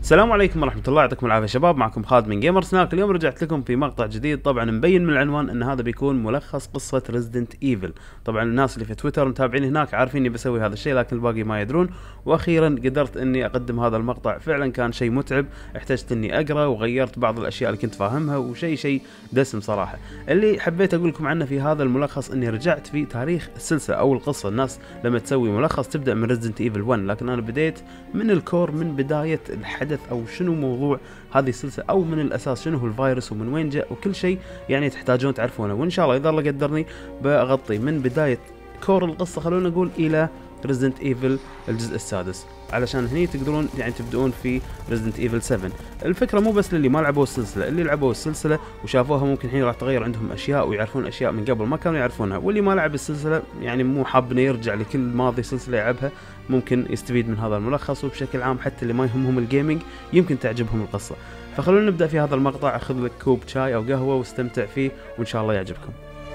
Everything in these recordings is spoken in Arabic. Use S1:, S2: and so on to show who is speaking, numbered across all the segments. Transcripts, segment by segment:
S1: السلام عليكم ورحمة الله، يعطيكم العافية شباب. معكم خالد من جيمر سناك. اليوم رجعت لكم في مقطع جديد. طبعا مبين من العنوان ان هذا بيكون ملخص قصة ريزيدنت ايفل. طبعا الناس اللي في تويتر متابعين هناك عارفين اني بسوي هذا الشيء، لكن الباقي ما يدرون. واخيرا قدرت اني اقدم هذا المقطع. فعلا كان شيء متعب، احتجت اني اقرا وغيرت بعض الاشياء اللي كنت فاهمها، وشيء دسم صراحة. اللي حبيت اقول لكم عنه في هذا الملخص اني رجعت في تاريخ السلسلة او القصة. الناس لما تسوي ملخص تبدأ من ريزيدنت ايفل 1، لكن انا بديت من الكور، من بداية الحدث او شنو موضوع هذه السلسلة، او من الاساس شنو هو الفيروس ومن وين جاء وكل شيء يعني تحتاجون تعرفونه. وان شاء الله اذا الله قدرني بغطي من بداية كور القصة، خلونا نقول الى ريزيدنت ايفل الجزء السادس، علشان هني تقدرون يعني تبدؤون في ريزيدنت ايفل 7. الفكرة مو بس للي ما لعبوا السلسلة، اللي لعبوا السلسلة وشافوها ممكن الحين راح تغير عندهم اشياء ويعرفون اشياء من قبل ما كانوا يعرفونها، واللي ما لعب السلسلة يعني مو حاب انه يرجع لكل ماضي سلسلة يلعبها ممكن يستفيد من هذا الملخص. وبشكل عام حتى اللي ما يهمهم الجيمنج يمكن تعجبهم القصة. فخلونا نبدأ في هذا المقطع. اخذ لك كوب شاي او قهوة واستمتع فيه وان شاء الله يعجبكم.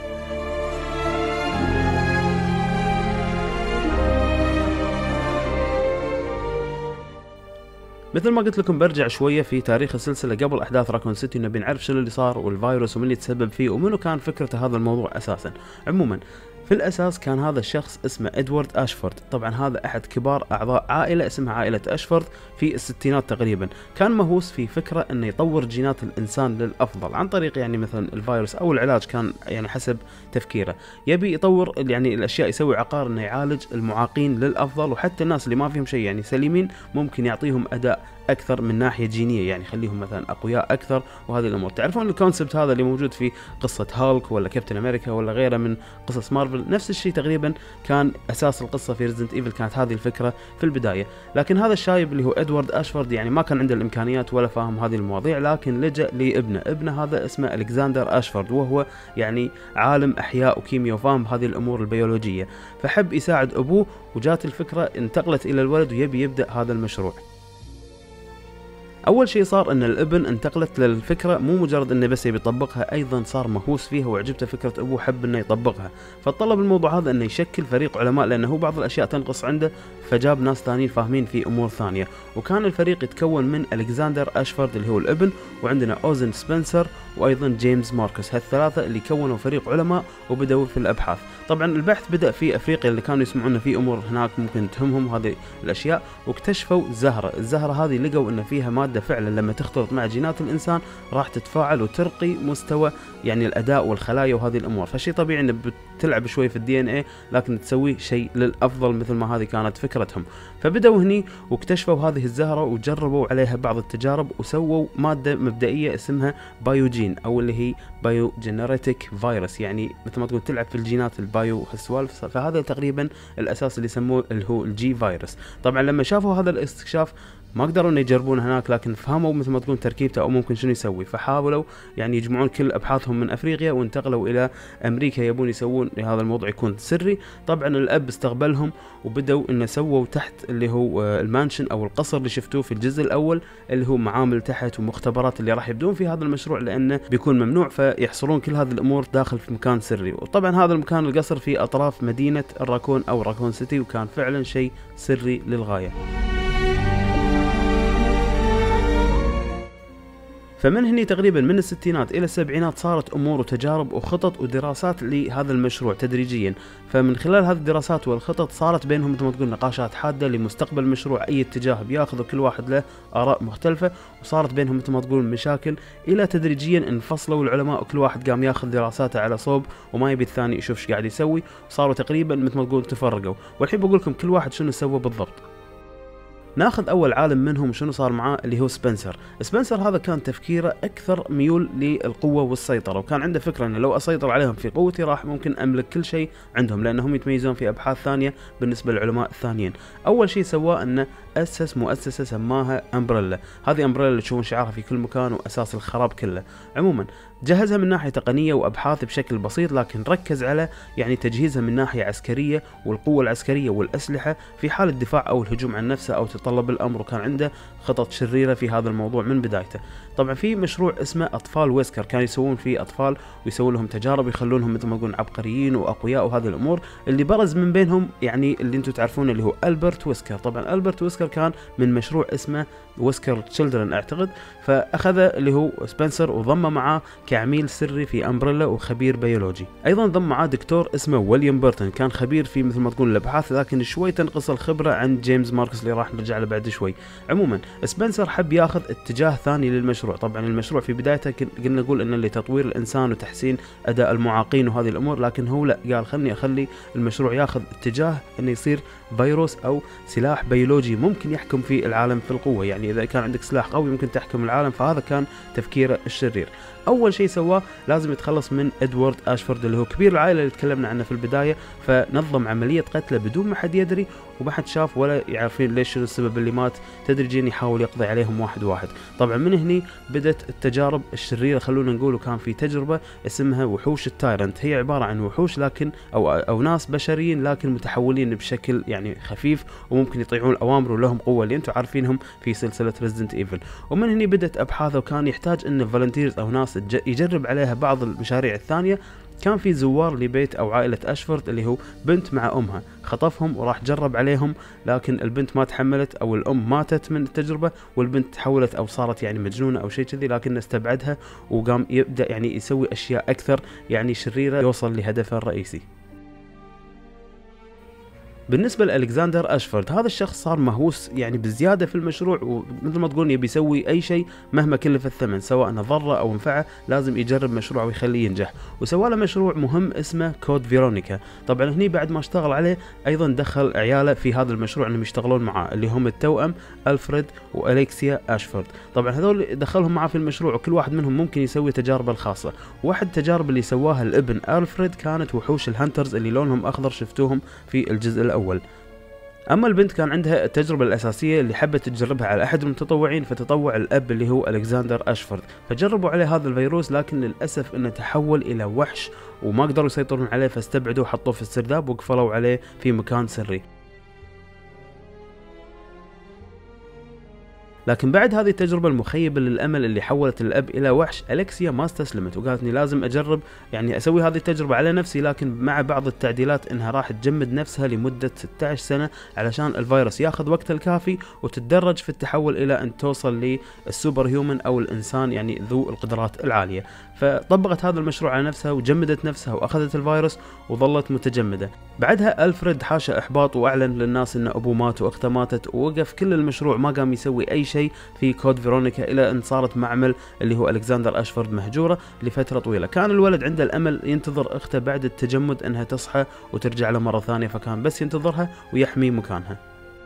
S1: مثل ما قلت لكم برجع شوية في تاريخ السلسلة قبل أحداث راكون سيتي، نبي نعرف شنو اللي صار والفيروس ومن اللي تسبب فيه ومنو كان فكرة هذا الموضوع أساسا. عموما في الأساس كان هذا الشخص اسمه إدوارد أشفورد. طبعا هذا أحد كبار أعضاء عائلة اسمها عائلة أشفورد في الستينات تقريبا. كان مهووس في فكرة أنه يطور جينات الإنسان للأفضل عن طريق يعني مثلا الفيروس أو العلاج، كان يعني حسب تفكيره يبي يطور يعني الأشياء، يسوي عقار أنه يعالج المعاقين للأفضل، وحتى الناس اللي ما فيهم شيء يعني سليمين ممكن يعطيهم أداء أكثر من ناحية جينية، يعني يخليهم مثلا أقوياء أكثر. وهذه الأمور تعرفون الكونسبت هذا اللي موجود في قصة هالك ولا كابتن أمريكا ولا غيره من قصص مارفل، نفس الشيء تقريبا كان أساس القصة في ريزيدنت إيفل. كانت هذه الفكرة في البداية، لكن هذا الشايب اللي هو إدوارد أشفورد يعني ما كان عنده الإمكانيات ولا فاهم هذه المواضيع، لكن لجأ لابنه هذا اسمه ألكسندر أشفورد، وهو يعني عالم أحياء وكيمياء وفاهم هذه الأمور البيولوجية. فحب يساعد أبوه، وجات الفكرة انتقلت إلى الولد ويبي يبدأ هذا المشروع. اول شيء صار ان الابن انتقلت للفكره مو مجرد انه بس يبي يطبقها، ايضا صار مهووس فيها وعجبته فكره ابوه، حب انه يطبقها. فطلب الموضوع هذا انه يشكل فريق علماء، لانه هو بعض الاشياء تنقص عنده، فجاب ناس ثانيين فاهمين في امور ثانيه. وكان الفريق يتكون من ألكسندر أشفورد اللي هو الابن، وعندنا اوزن سبنسر، وايضا جيمس ماركوس. هالثلاثه اللي كونوا فريق علماء وبدأوا في الابحاث. طبعا البحث بدأ في افريقيا اللي كانوا يسمعون في امور هناك ممكن تهمهم هذه الاشياء، واكتشفوا الزهره هذه لقوا ان فيها ماده فعلا لما تختلط مع جينات الانسان راح تتفاعل وترقي مستوى يعني الاداء والخلايا وهذه الامور. فشيء طبيعي ان بتلعب شوي في الدي ان اي، لكن تسوي شيء للافضل مثل ما هذه كانت فكرتهم. فبدأوا هني واكتشفوا هذه الزهره وجربوا عليها بعض التجارب، وسووا ماده مبدئيه اسمها بايوجين، او اللي هي بايو جينيريتك فيروس، يعني مثل ما تقول تلعب في الجينات البايو السوالف. فهذا تقريبا الاساس اللي يسموه اللي هو الجي فيروس. طبعا لما شافوا هذا الاستكشاف ما قدروا ان يجربون هناك، لكن فهموا مثل ما تقول تركيبته او ممكن شنو يسوي، فحاولوا يعني يجمعون كل ابحاثهم من افريقيا وانتقلوا الى امريكا، يبون يسوون هذا الموضوع يكون سري. طبعا الاب استقبلهم وبدأوا ان سووا تحت اللي هو المانشن او القصر اللي شفتوه في الجزء الاول، اللي هو معامل تحت ومختبرات اللي راح يبدون في هذا المشروع لانه بيكون ممنوع، فيحصلون كل هذه الامور داخل في مكان سري. وطبعا هذا المكان القصر في اطراف مدينة الراكون او راكون سيتي، وكان فعلا شيء سري للغاية. فمن هني تقريبا من الستينات الى السبعينات صارت امور وتجارب وخطط ودراسات لهذا المشروع تدريجيا. فمن خلال هذه الدراسات والخطط صارت بينهم مثل ما تقول نقاشات حاده لمستقبل المشروع، اي اتجاه بياخذوا كل واحد له اراء مختلفه، وصارت بينهم مثل ما تقول مشاكل، الى تدريجيا انفصلوا العلماء وكل واحد قام ياخذ دراساته على صوب وما يبي الثاني يشوف ايش قاعد يسوي، وصاروا تقريبا مثل ما تقول تفرقوا. والحين بقول لكم كل واحد شنو سوى بالضبط. ناخذ اول عالم منهم شنو صار معاه اللي هو سبنسر هذا كان تفكيره اكثر ميول للقوه والسيطره، وكان عنده فكره انه لو اسيطر عليهم في قوتي راح ممكن املك كل شيء عندهم، لانهم يتميزون في ابحاث ثانيه بالنسبه للعلماء الثانيين. اول شيء سواه انه اسس مؤسسه سماها امبريلا. هذه امبريلا اللي تشوفون شعارها في كل مكان واساس الخراب كله. عموما جهزها من ناحية تقنية وأبحاث بشكل بسيط، لكن ركز على يعني تجهيزها من ناحية عسكرية والقوة العسكرية والأسلحة في حال الدفاع أو الهجوم عن نفسه أو تطلب الأمر، وكان عنده خطط شريرة في هذا الموضوع من بدايته. طبعا في مشروع اسمه أطفال ويسكر، كانوا يسوون فيه أطفال ويسوون لهم تجارب يخلونهم مثل ما يقولون عبقريين وأقوياء وهذه الأمور، اللي برز من بينهم يعني اللي انتم تعرفونه اللي هو ألبرت ويسكر. طبعا ألبرت ويسكر كان من مشروع اسمه ويسكر تشيلدرن أعتقد، فأخذ اللي هو سبنسر وضمه معاه كعميل سري في أمبريلا وخبير بيولوجي. أيضا ضم معاه دكتور اسمه ويليام بيرتون، كان خبير في مثل ما تقول الأبحاث، لكن شوي تنقص الخبرة عن جيمس ماركس اللي راح نرجع له بعد شوي. عموما سبنسر حب ياخذ اتجاه ثاني للمشروع. طبعا المشروع في بدايته قلنا نقول انه لتطوير الانسان وتحسين اداء المعاقين وهذه الامور، لكن هو لا، قال خلني اخلي المشروع ياخذ اتجاه انه يصير فيروس او سلاح بيولوجي ممكن يحكم في العالم في القوة، يعني اذا كان عندك سلاح قوي ممكن تحكم العالم، فهذا كان تفكيره الشرير. اول شيء سواه لازم يتخلص من ادوارد اشفورد اللي هو كبير العائله اللي تكلمنا عنه في البدايه، فنظم عمليه قتله بدون ما حد يدري وما حد شاف ولا يعرفين ليش شنو السبب اللي مات، تدريجيا يحاول يقضي عليهم واحد واحد. طبعا من هني بدت التجارب الشريره، خلونا نقول، وكان في تجربه اسمها وحوش التايرنت، هي عباره عن وحوش لكن او ناس بشريين لكن متحولين بشكل يعني خفيف وممكن يطيعون الاوامر ولهم قوه اللي انتم عارفينهم في سلسله ريزيدنت ايفل. ومن هني بدت ابحاثه، وكان يحتاج ان فولنتيرز او ناس يجرب عليها بعض المشاريع الثانيه. كان في زوار لبيت او عائله اشفورد اللي هو بنت مع امها، خطفهم وراح جرب عليهم، لكن البنت ما تحملت او الام ماتت من التجربه، والبنت تحولت او صارت يعني مجنونه او شيء كذي، لكن استبعدها وقام يبدا يعني يسوي اشياء اكثر يعني شريره يوصل لهدفه الرئيسي. بالنسبة لألكسندر أشفورد، هذا الشخص صار مهووس يعني بزيادة في المشروع، ومثل ما تقول يبي يسوي أي شيء مهما كلف الثمن، سواء ضره أو انفعه لازم يجرب مشروع ويخليه ينجح. وسوى له مشروع مهم اسمه كود فيرونيكا. طبعا هني بعد ما اشتغل عليه أيضا دخل عياله في هذا المشروع أنهم يشتغلون معاه، اللي هم التوأم ألفريد وأليكسيا أشفورد. طبعا هذول دخلهم معاه في المشروع، وكل واحد منهم ممكن يسوي تجاربه الخاصة. واحد التجارب اللي سواها الابن ألفريد كانت وحوش الهانترز اللي لونهم أخضر شفتوهم في الجزء الأول. أما البنت كان عندها التجربة الأساسية اللي حبت تجربها على أحد المتطوعين، فتطوع الأب اللي هو ألكسندر أشفورد، فجربوا عليه هذا الفيروس، لكن للأسف أنه تحول إلى وحش وما قدروا يسيطرون عليه، فاستبعدوه وحطوه في السرداب وقفلوا عليه في مكان سري. لكن بعد هذه التجربة المخيبة للأمل اللي حولت الأب إلى وحش، أليكسيا ما استسلمت وقالت إني لازم أجرب يعني أسوي هذه التجربة على نفسي، لكن مع بعض التعديلات إنها راح تجمد نفسها لمدة 16 سنة علشان الفيروس ياخذ وقت الكافي وتتدرج في التحول إلى أن توصل للسوبر هيومن أو الإنسان يعني ذو القدرات العالية. فطبقت هذا المشروع على نفسها وجمدت نفسها وأخذت الفيروس وظلت متجمدة. بعدها ألفريد حاشا إحباط وأعلن للناس إن أبوه مات وأخته ماتت، ووقف كل المشروع، ما قام يسوي أي شيء في كود فيرونيكا، إلى أن صارت معمل اللي هو ألكسندر أشفورد مهجورة لفترة طويلة. كان الولد عنده الأمل ينتظر أخته بعد التجمد أنها تصحى وترجع له مرة ثانية، فكان بس ينتظرها ويحمي مكانها.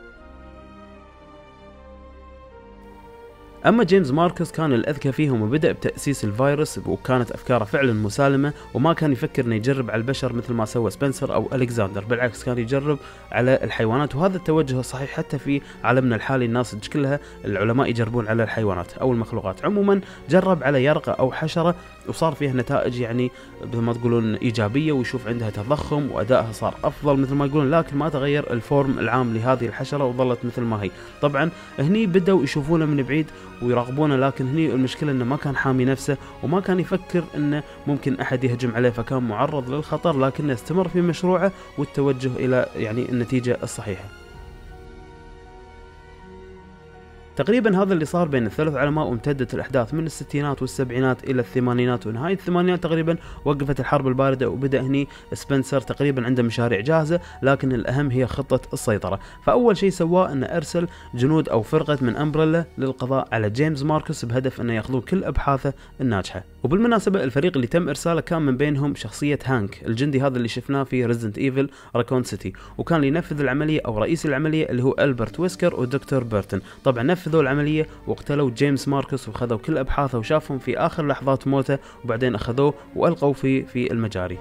S1: أما جيمس ماركوس كان الأذكى فيهم وبدأ بتأسيس الفيروس، وكانت أفكاره فعلا مسالمة، وما كان يفكر إنه يجرب على البشر مثل ما سوى سبنسر أو ألكسندر، بالعكس كان يجرب على الحيوانات، وهذا التوجه الصحيح حتى في عالمنا الحالي. الناس كلها العلماء يجربون على الحيوانات أو المخلوقات. عموما جرب على يرقة أو حشرة وصار فيها نتائج يعني مثل ما تقولون إيجابية، ويشوف عندها تضخم وأدائها صار أفضل مثل ما يقولون، لكن ما تغير الفورم العام لهذه الحشرة وظلت مثل ما هي. طبعا هني بدأوا يشوفونه من بعيد ويراقبونه، لكن هني المشكلة انه ما كان حامي نفسه وما كان يفكر انه ممكن احد يهجم عليه، فكان معرض للخطر، لكنه استمر في مشروعه والتوجه الى يعني النتيجة الصحيحة. تقريبا هذا اللي صار بين الثلاث علماء، وامتدت الأحداث من الستينات والسبعينات إلى الثمانينات، ونهاية الثمانينات تقريبا وقفت الحرب الباردة، وبدأ هني سبنسر تقريبا عنده مشاريع جاهزة، لكن الأهم هي خطة السيطرة. فأول شيء سواه أنه أرسل جنود أو فرقة من أمبريلا للقضاء على جيمس ماركوس بهدف أنه يأخذون كل أبحاثه الناجحة. وبالمناسبة الفريق اللي تم إرساله كان من بينهم شخصية هانك، الجندي هذا اللي شفناه في ريزيدنت ايفل راكون سيتي، وكان ينفذ العملية أو رئيس العملية اللي هو ألبرت ويسكر ودكتور بيرتون. طبعا نفذوا العملية واقتلوا جيمس ماركوس وخذوا كل أبحاثه وشافهم في آخر لحظات موته، وبعدين أخذوه وألقوا فيه في المجاري.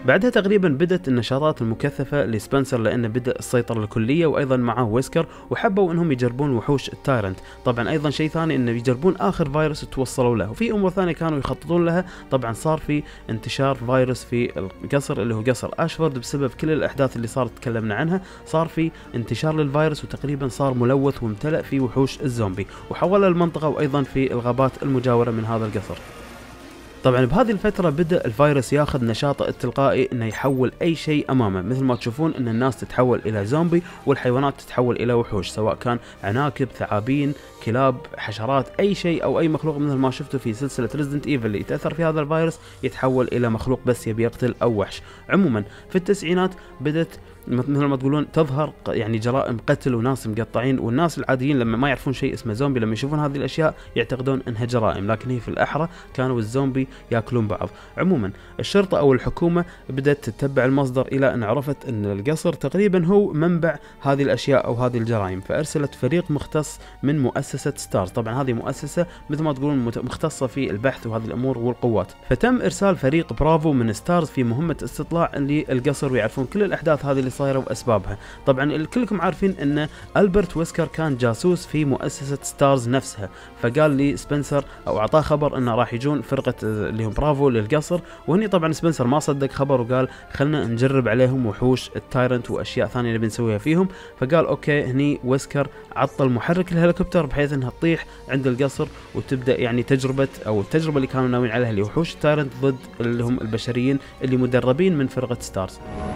S1: بعدها تقريبا بدت النشاطات المكثفة لسبنسر، لأنه بدأ السيطرة الكلية، وأيضا معاه ويسكر، وحبوا أنهم يجربون وحوش التايرنت. طبعا أيضا شيء ثاني أنه يجربون آخر فيروس توصلوا له، وفي أمور ثانية كانوا يخططون لها. طبعا صار في انتشار فيروس في القصر اللي هو قصر أشفورد بسبب كل الأحداث اللي صارت تكلمنا عنها. صار في انتشار للفيروس، وتقريبا صار ملوث وامتلأ في وحوش الزومبي، وحول المنطقة وأيضا في الغابات المجاورة من هذا القصر. طبعا بهذه الفترة بدأ الفيروس ياخذ نشاطه التلقائي انه يحول اي شيء امامه، مثل ما تشوفون ان الناس تتحول الى زومبي والحيوانات تتحول الى وحوش، سواء كان عناكب، ثعابين، كلاب، حشرات، اي شيء او اي مخلوق مثل ما شفتوا في سلسلة ريزيدنت ايفل اللي يتأثر في هذا الفيروس يتحول الى مخلوق بس يبي يقتل او وحش. عموما في التسعينات بدت مثل ما تقولون تظهر يعني جرائم قتل وناس مقطعين، والناس العاديين لما ما يعرفون شيء اسمه زومبي لما يشوفون هذه الاشياء يعتقدون انها جرائم، لكن هي في الاحرى كانوا الزومبي ياكلون بعض. عموما الشرطه او الحكومه بدات تتبع المصدر الى ان عرفت ان القصر تقريبا هو منبع هذه الاشياء او هذه الجرائم، فارسلت فريق مختص من مؤسسه ستارز. طبعا هذه مؤسسه مثل ما تقولون مختصه في البحث وهذه الامور والقوات، فتم ارسال فريق برافو من ستارز في مهمه استطلاع للقصر ويعرفون كل الاحداث هذه اللي صايره واسبابها. طبعا كلكم عارفين ان ألبرت ويسكر كان جاسوس في مؤسسه ستارز نفسها، فقال لي سبنسر او اعطاه خبر انه راح يجون فرقه اللي هم برافو للقصر، وهني طبعا سبنسر ما صدق خبر وقال خلنا نجرب عليهم وحوش التايرنت واشياء ثانيه نبي نسويها فيهم. فقال اوكي، هني ويسكر عطل محرك الهليكوبتر بحيث انها تطيح عند القصر وتبدا يعني التجربه اللي كانوا ناويين عليها اللي وحوش التايرنت ضد اللي هم البشريين اللي مدربين من فرقه ستارز.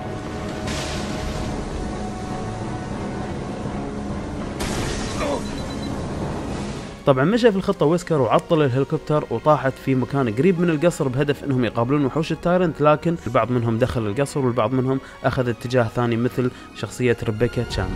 S1: طبعا مشى في الخطة ويسكر وعطل الهليكوبتر وطاحت في مكان قريب من القصر بهدف انهم يقابلون وحوش التايرنت، لكن البعض منهم دخل القصر والبعض منهم اخذ اتجاه ثاني مثل شخصية ريبيكا تشامب.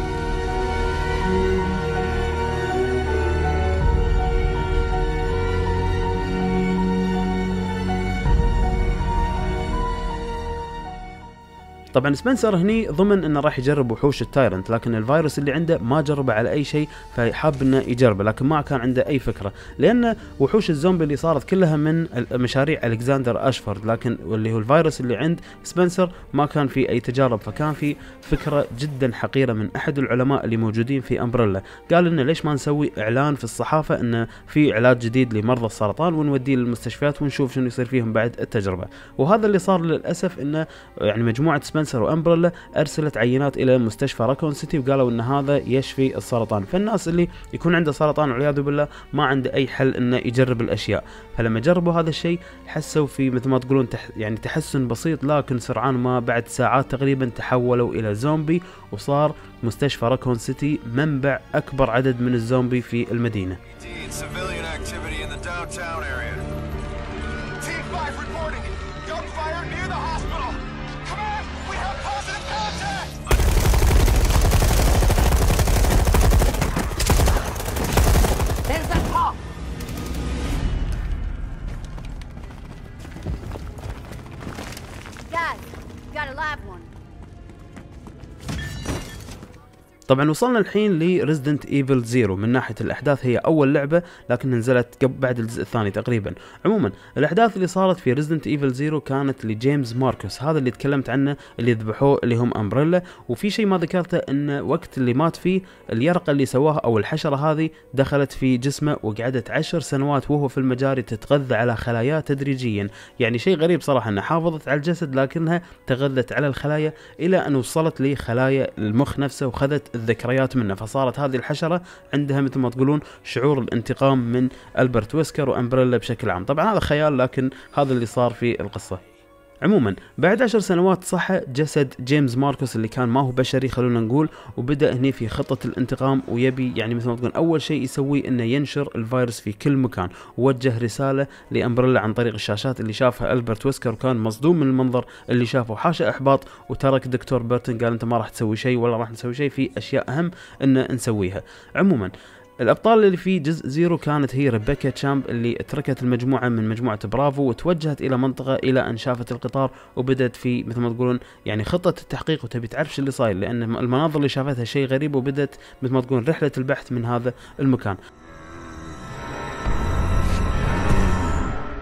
S1: طبعا سبنسر هني ضمن انه راح يجرب وحوش التايرنت، لكن الفيروس اللي عنده ما جربه على اي شيء، فحاب انه يجربه لكن ما كان عنده اي فكره، لان وحوش الزومبي اللي صارت كلها من مشاريع الكسندر اشفورد، لكن واللي هو الفيروس اللي عند سبنسر ما كان في اي تجارب. فكان في فكره جدا حقيره من احد العلماء اللي موجودين في امبريلا، قال لنا ليش ما نسوي اعلان في الصحافه انه في علاج جديد لمرضى السرطان ونوديه للمستشفيات ونشوف شنو يصير فيهم بعد التجربه. وهذا اللي صار للاسف، انه يعني مجموعه سبنسر وامبريلا ارسلت عينات الى مستشفى راكون سيتي وقالوا ان هذا يشفي السرطان، فالناس اللي يكون عنده سرطان والعياذ بالله ما عنده اي حل انه يجرب الاشياء. فلما جربوا هذا الشيء حسوا في مثل ما تقولون يعني تحسن بسيط، لكن سرعان ما بعد ساعات تقريبا تحولوا الى زومبي، وصار مستشفى راكون سيتي منبع اكبر عدد من الزومبي في المدينه. طبعا وصلنا الحين لريزيدنت ايفل 0. من ناحيه الاحداث هي اول لعبه، لكن نزلت بعد الجزء الثاني تقريبا. عموما الاحداث اللي صارت في ريزيدنت ايفل 0 كانت لجيمس ماركوس، هذا اللي تكلمت عنه اللي ذبحوه اللي هم امبريلا. وفي شيء ما ذكرته، ان وقت اللي مات فيه اليرقه اللي سواها او الحشره هذه دخلت في جسمه وقعدت 10 سنوات وهو في المجاري تتغذى على خلاياه تدريجيا. يعني شيء غريب صراحه، انها حافظت على الجسد لكنها تغذت على الخلايا الى ان وصلت لخلايا المخ نفسه وخذت الذكريات منه، فصارت هذه الحشرة عندها مثل ما تقولون شعور الانتقام من ألبرت ويسكر وأمبريلا بشكل عام. طبعا هذا خيال، لكن هذا اللي صار في القصة. عموما بعد 10 سنوات صحى جسد جيمس ماركوس اللي كان ما هو بشري خلونا نقول، وبدأ هني في خطة الانتقام، ويبي يعني مثل ما تقول أول شيء يسويه إنه ينشر الفيروس في كل مكان، ووجه رسالة لأمبريلا عن طريق الشاشات اللي شافها ألبرت ويسكر، وكان مصدوم من المنظر اللي شافه، حاشا إحباط، وترك دكتور بيرتون قال أنت ما راح تسوي شيء ولا راح نسوي شيء، في أشياء أهم إن نسويها. عموما الأبطال اللي في جزء 0 كانت هي ريبيكا تشامب اللي تركت المجموعة من مجموعة برافو وتوجهت إلى منطقة إلى أن شافت القطار، وبدأت في مثل ما تقولون يعني خطة التحقيق، وتبي تعرف اللي صاير لأن المناظر اللي شافتها شيء غريب، وبدأت مثل ما تقولون رحلة البحث من هذا المكان.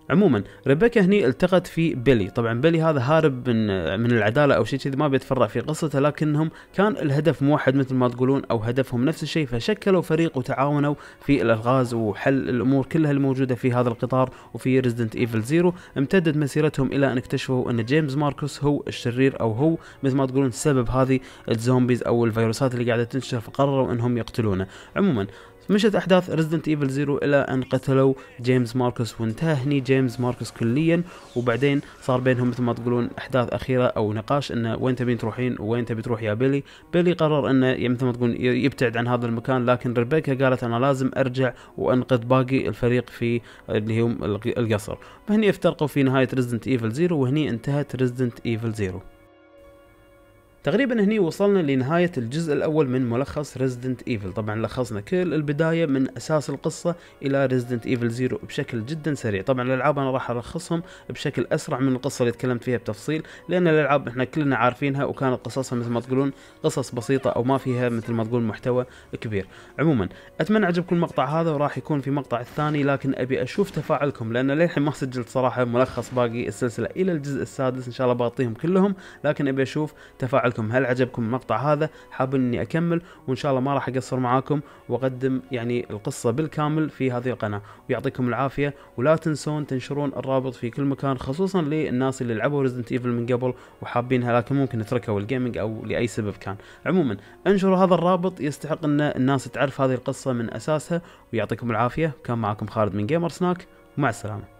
S1: عموما ريبيكا هني التقت في بيلي. طبعا بيلي هذا هارب من العداله او شيء كذي، ما بيتفرع في قصته، لكنهم كان الهدف موحد مثل ما تقولون، او هدفهم نفس الشيء، فشكلوا فريق وتعاونوا في الالغاز وحل الامور كلها الموجوده في هذا القطار وفي ريزيدنت ايفل زيرو. امتدت مسيرتهم الى ان اكتشفوا ان جيمس ماركوس هو الشرير، او هو مثل ما تقولون سبب هذه الزومبيز او الفيروسات اللي قاعده تنتشر، فقرروا انهم يقتلونه. عموما مشت احداث ريزيدنت ايفل زيرو الى ان قتلوا جيمس ماركوس، وانتهى هني جيمس ماركوس كليا. وبعدين صار بينهم مثل ما تقولون احداث اخيره او نقاش انه وين تبين تروحين وين تبي تروح يا بيلي. بيلي قرر انه مثل ما تقول يبتعد عن هذا المكان، لكن ريبيكا قالت انا لازم ارجع وانقذ باقي الفريق في اللي هم القصر. فهني افترقوا في نهايه ريزيدنت ايفل زيرو، وهني انتهت ريزيدنت ايفل زيرو. تقريبا هني وصلنا لنهاية الجزء الأول من ملخص Resident Evil. طبعا لخصنا كل البداية من أساس القصة إلى Resident Evil Zero بشكل جدا سريع. طبعا الألعاب أنا راح ألخصهم بشكل أسرع من القصة اللي تكلمت فيها بتفصيل، لأن الألعاب إحنا كلنا عارفينها وكانت قصصها مثل ما تقولون قصص بسيطة أو ما فيها مثل ما تقول محتوى كبير. عموما أتمنى عجبكم المقطع هذا، وراح يكون في مقطع الثاني، لكن أبي أشوف تفاعلكم، لأن للحين ما سجلت صراحة ملخص باقي السلسلة إلى الجزء السادس. إن شاء الله بغطيهم كلهم، لكن أبي أشوف تفاعلكم. هل عجبكم المقطع هذا؟ حابين اني اكمل؟ وان شاء الله ما راح اقصر معاكم واقدم يعني القصه بالكامل في هذه القناه. ويعطيكم العافيه، ولا تنسون تنشرون الرابط في كل مكان، خصوصا للناس اللي لعبوا ريزدنت ايفل من قبل وحابينها لكن ممكن تركوا الجيمنج او لاي سبب كان. عموما انشروا هذا الرابط، يستحق ان الناس تعرف هذه القصه من اساسها. ويعطيكم العافيه، كان معكم خالد من جيمر سناك، ومع السلامه.